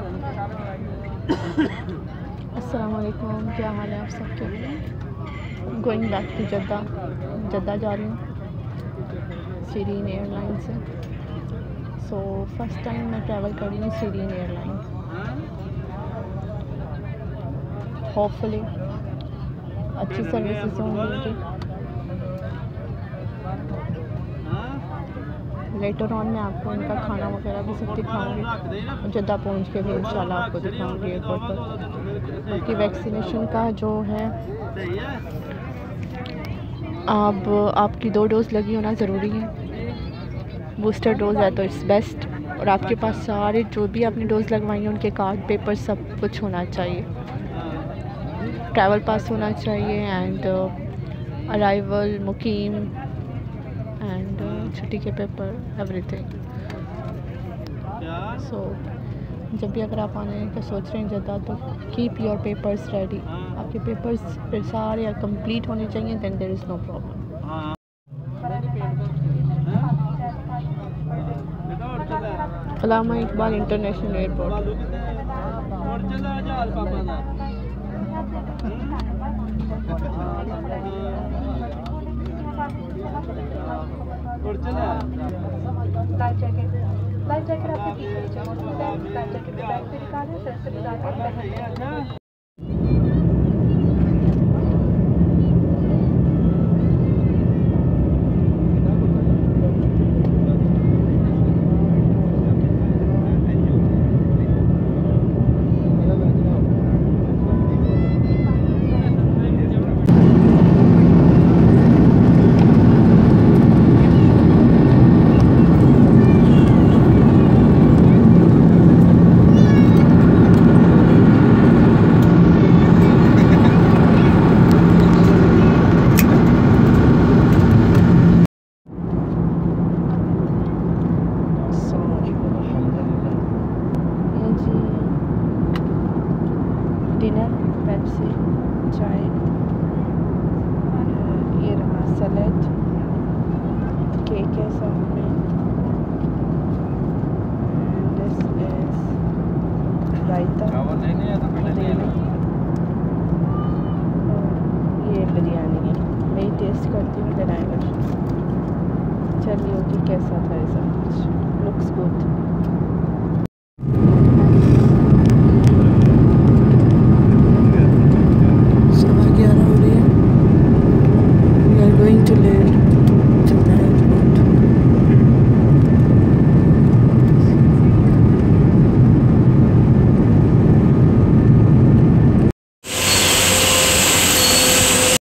अस्सलाम वालेकुम, क्या हाल है आप सबके। गोइंग बैक टू जद्दा जा रही हूँ सीरीन एयरलाइन से। सो फर्स्ट टाइम मैं ट्रैवल कर रही हूँ सीरीन एयरलाइन। होपफुली अच्छी सर्विसेज होंगी उनकी। लेटर ऑन मैं आपको उनका खाना वगैरह भी सब दिखाऊंगी। जद्दा पहुंच के भी इंशाल्लाह आपको दिखाऊंगी एयरपोर्ट पर। बाकी वैक्सीनेशन का जो है, अब आपकी 2 डोज़ लगी होना ज़रूरी है। बूस्टर डोज़ है तो इट्स बेस्ट। और आपके पास सारे जो भी आपने डोज़ लगवाई हैं उनके कार्ड पेपर सब कुछ होना चाहिए। ट्रैवल पास होना चाहिए एंड अराइवल, मुकीम एंड छुट्टी के पेपर, एवरीथिंग। सो जब भी अगर आप आने का सोच रहे हैं जद्दा, तो कीप योर पेपर्स रेडी। आपके पेपर्स सारे कंप्लीट होने चाहिए, then there is no problem. Allama Iqbal international airport. Life jacket आपके पीछे नीचे मौजूद है। लाइफ जैकेट को बैग से निकालें, फिर से निकालें। डिनर, पेप्सी, चाय, ये रहा सैलेड, केक है सामने, दिस इज रायता, ये बिरयानी है। मैं ही टेस्ट करती हूँ, देन आई विल। चलिए ओके, कैसा था ये सब कुछ? Looks good.